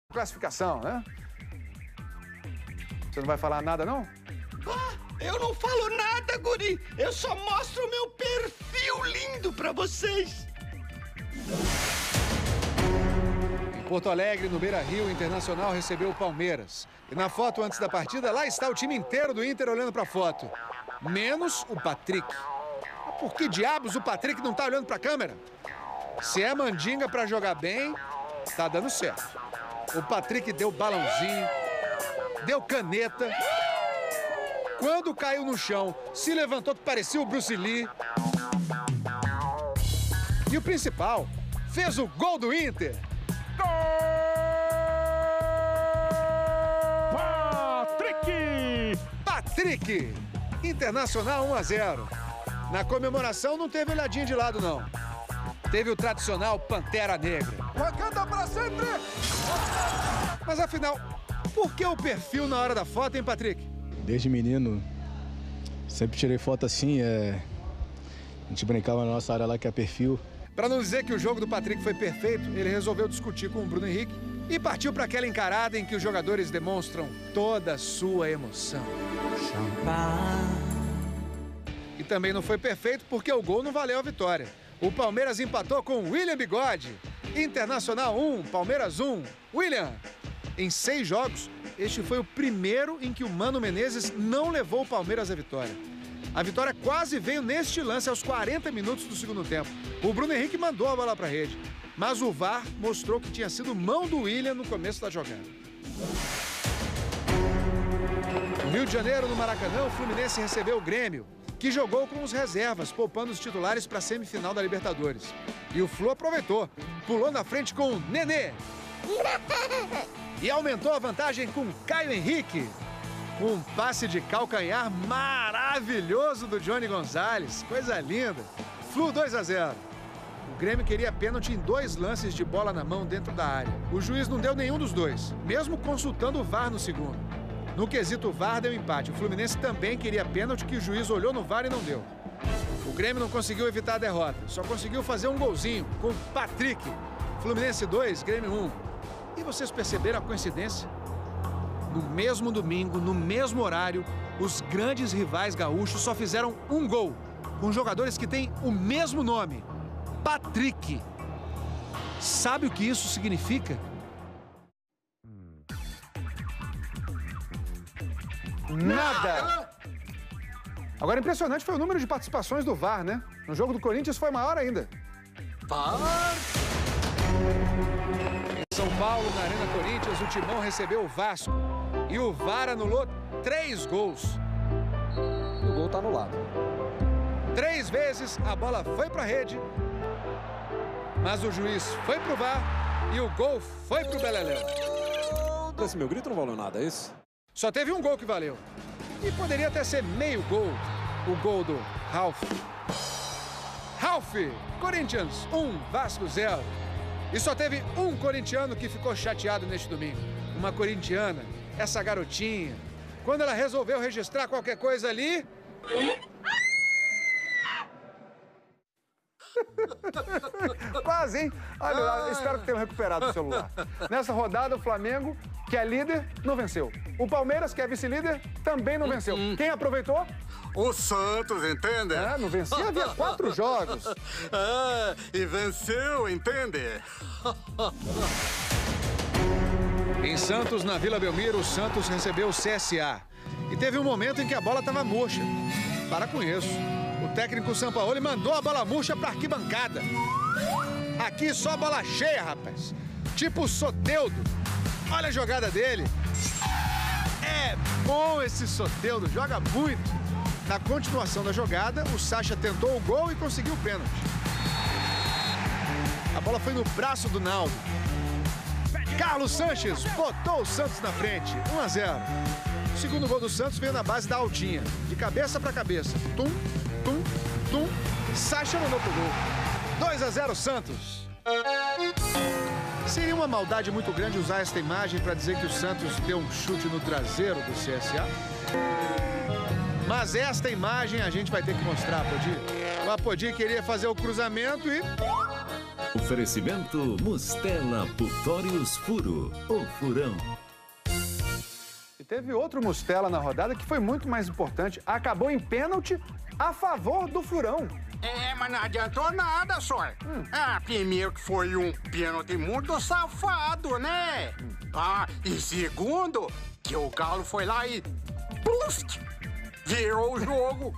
Classificação, né? Você não vai falar nada, não? Ah, eu não falo nada, guri. Eu só mostro o meu perfil lindo pra vocês. Em Porto Alegre, no Beira-Rio, o Internacional recebeu o Palmeiras. E na foto antes da partida, lá está o time inteiro do Inter olhando pra foto. Menos o Patrick. Por que diabos o Patrick não tá olhando pra câmera? Se é mandinga pra jogar bem, tá dando certo. O Patrick deu balãozinho, deu caneta. Quando caiu no chão, se levantou que parecia o Bruce Lee. E o principal, fez o gol do Inter. Patrick! Internacional 1-0. Na comemoração não teve olhadinha de lado, não. Teve o tradicional Pantera Negra. Wakanda pra sempre! Mas afinal, por que o perfil na hora da foto, hein, Patrick? Desde menino, sempre tirei foto assim, A gente brincava na nossa área lá que é perfil. Para não dizer que o jogo do Patrick foi perfeito, ele resolveu discutir com o Bruno Henrique e partiu para aquela encarada em que os jogadores demonstram toda a sua emoção. E também não foi perfeito porque o gol não valeu a vitória. O Palmeiras empatou com William Bigode. Internacional 1, Palmeiras 1. William, em 6 jogos, este foi o primeiro em que o Mano Menezes não levou o Palmeiras à vitória. A vitória quase veio neste lance aos 40 minutos do segundo tempo. O Bruno Henrique mandou a bola para a rede, mas o VAR mostrou que tinha sido mão do William no começo da jogada. No Rio de Janeiro, no Maracanã, o Fluminense recebeu o Grêmio, que jogou com os reservas, poupando os titulares para a semifinal da Libertadores. E o Flu aproveitou, pulou na frente com o Nenê. E aumentou a vantagem com Caio Henrique. Um passe de calcanhar maravilhoso do Johnny Gonzalez. Coisa linda. Flu 2-0. O Grêmio queria pênalti em 2 lances de bola na mão dentro da área. O juiz não deu nenhum dos dois, mesmo consultando o VAR no segundo. No quesito VAR deu empate. O Fluminense também queria pênalti que o juiz olhou no VAR e não deu. O Grêmio não conseguiu evitar a derrota. Só conseguiu fazer um golzinho com Patrick. Fluminense 2, Grêmio 1. E vocês perceberam a coincidência? No mesmo domingo, no mesmo horário, os grandes rivais gaúchos só fizeram um gol, com jogadores que têm o mesmo nome, Patrick. Sabe o que isso significa? Nada! Agora, impressionante foi o número de participações do VAR, né? No jogo do Corinthians foi maior ainda. VAR! Em São Paulo, na Arena Corinthians, o Timão recebeu o Vasco. E o VAR anulou 3 gols. E o gol tá anulado. 3 vezes a bola foi pra rede, mas o juiz foi pro VAR e o gol foi pro Beleléu. Esse meu grito não valeu nada, é isso? Só teve um gol que valeu. E poderia até ser meio gol. O gol do Ralf. Ralf, Corinthians 1, Vasco 0. E só teve um corintiano que ficou chateado neste domingo. Uma corintiana, essa garotinha. Quando ela resolveu registrar qualquer coisa ali... Quase, hein? Olha, espero que tenham recuperado o celular. Nessa rodada, o Flamengo, que é líder, não venceu. O Palmeiras, que é vice-líder, também não venceu. Quem aproveitou? O Santos, entende? Não vencia, havia 4 jogos. E venceu, entende? Em Santos, na Vila Belmiro, o Santos recebeu o CSA. E teve um momento em que a bola estava murcha. Para com isso. O técnico Sampaoli mandou a bola murcha para arquibancada. Aqui só bola cheia, rapaz. Tipo o Soteldo. Olha a jogada dele. É bom esse Soteldo, joga muito. Na continuação da jogada, o Sacha tentou o gol e conseguiu o pênalti. A bola foi no braço do Naldo. Carlos Sanches botou o Santos na frente, 1-0. O segundo gol do Santos veio na base da altinha, de cabeça para cabeça. Tum, tum, tum. Sacha mandou pro gol. 2-0 Santos. Seria uma maldade muito grande usar esta imagem para dizer que o Santos deu um chute no traseiro do CSA? Mas esta imagem a gente vai ter que mostrar, Apodi. O Apodi queria fazer o cruzamento e... Oferecimento Mustela Putórios Furo, o furão. E teve outro Mustela na rodada que foi muito mais importante. Acabou em pênalti a favor do Furão. Mas não adiantou nada, senhor. Primeiro que foi um pênalti muito safado, né? E segundo, que o Galo foi lá e... Pust! Virou o jogo.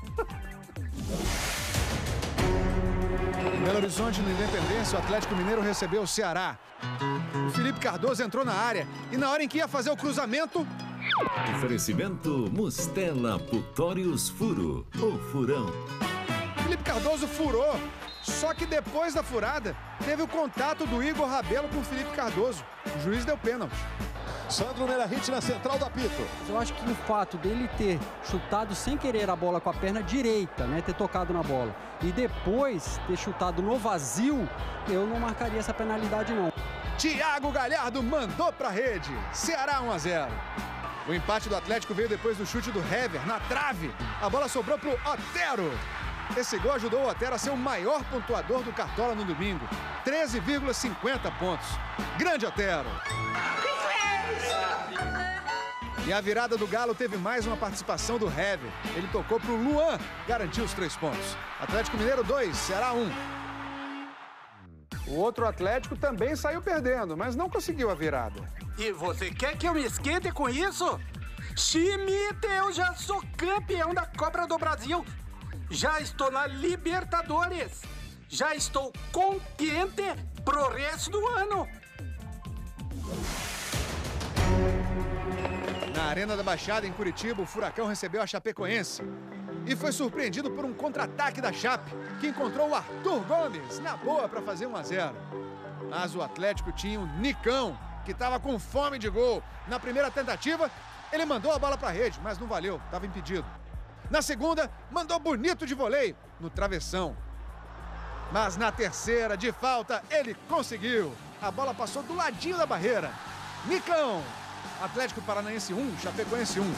Em Belo Horizonte, no Independência, o Atlético Mineiro recebeu o Ceará. O Felipe Cardoso entrou na área e na hora em que ia fazer o cruzamento... Oferecimento Mustela Putórios Furo, o furão. Felipe Cardoso furou, só que depois da furada, teve o contato do Igor Rabelo com o Felipe Cardoso. O juiz deu pênalti. Sandro Meirahit na central do apito. Eu acho que o fato dele ter chutado sem querer a bola com a perna direita, né, ter tocado na bola, e depois ter chutado no vazio, eu não marcaria essa penalidade, não. Thiago Galhardo mandou pra rede. Ceará 1-0. O empate do Atlético veio depois do chute do Hever na trave. A bola sobrou pro Otero. Esse gol ajudou o Otero a ser o maior pontuador do Cartola no domingo. 13,50 pontos. Grande Otero. E a virada do Galo teve mais uma participação do Hever. Ele tocou pro Luan, garantiu os 3 pontos. Atlético Mineiro 2, Ceará 1. O outro Atlético também saiu perdendo, mas não conseguiu a virada. E você quer que eu me esquente com isso? Schmidt, eu já sou campeão da Copa do Brasil. Já estou na Libertadores. Já estou contente pro resto do ano. Na Arena da Baixada, em Curitiba, o Furacão recebeu a Chapecoense. E foi surpreendido por um contra-ataque da Chape, que encontrou o Arthur Gomes na boa para fazer 1-0. Mas o Atlético tinha o Nicão, que estava com fome de gol. Na primeira tentativa, ele mandou a bola para a rede, mas não valeu, estava impedido. Na segunda, mandou bonito de voleio, no travessão. Mas na terceira, de falta, ele conseguiu. A bola passou do ladinho da barreira. Nicão. Atlético Paranaense 1, Chapecoense 1.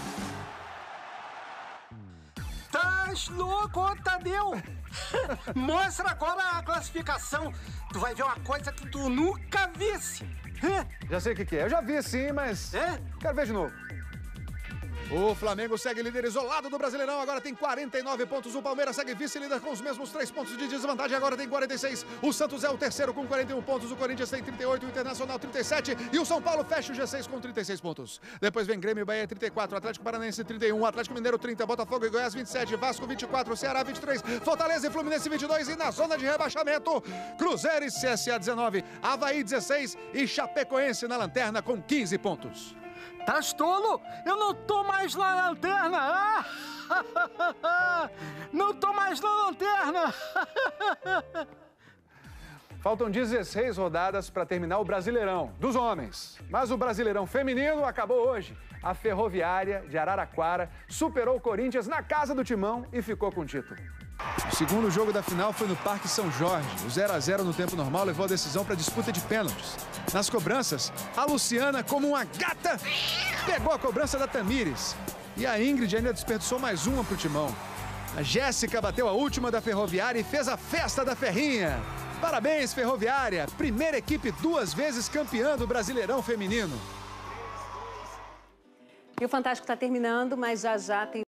Tá louco, Tadeu? Mostra agora a classificação. Tu vai ver uma coisa que tu nunca visse. Já sei o que é. Eu já vi sim, mas quero ver de novo. O Flamengo segue líder isolado do Brasileirão, agora tem 49 pontos. O Palmeiras segue vice-líder com os mesmos 3 pontos de desvantagem, agora tem 46. O Santos é o terceiro com 41 pontos, o Corinthians tem 38, o Internacional 37 e o São Paulo fecha o G6 com 36 pontos. Depois vem Grêmio e Bahia 34, Atlético Paranaense 31, Atlético Mineiro 30, Botafogo e Goiás 27, Vasco 24, Ceará 23, Fortaleza e Fluminense 22 e na zona de rebaixamento, Cruzeiro e CSA 19, Avaí 16 e Chapecoense na lanterna com 15 pontos. Tá tolo? Eu não tô mais na lanterna! Não tô mais na lanterna! Faltam 16 rodadas para terminar o Brasileirão dos homens. Mas o Brasileirão feminino acabou hoje. A Ferroviária de Araraquara superou o Corinthians na casa do Timão e ficou com o título. O segundo jogo da final foi no Parque São Jorge. O 0-0 no tempo normal levou a decisão para a disputa de pênaltis. Nas cobranças, a Luciana, como uma gata, pegou a cobrança da Tamires. E a Ingrid ainda desperdiçou mais uma para o Timão. A Jéssica bateu a última da Ferroviária e fez a festa da Ferrinha. Parabéns, Ferroviária! Primeira equipe 2 vezes campeã do Brasileirão feminino. E o Fantástico está terminando, mas já tem